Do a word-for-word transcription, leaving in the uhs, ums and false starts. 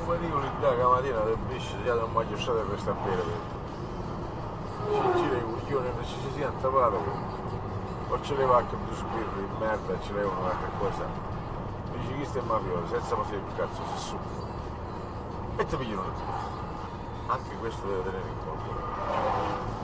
come dico l'idea che la mattina del pesce già non mangio state per sta bene, ci gira i coglioni, non ci si sente pato, o ce le va che due sbirri in merda e ce levano qualche cosa. Dici chi sta è mafioso, senza ma sei il cazzo, se su. E ti pigliano. Anche questo deve tenere in conto.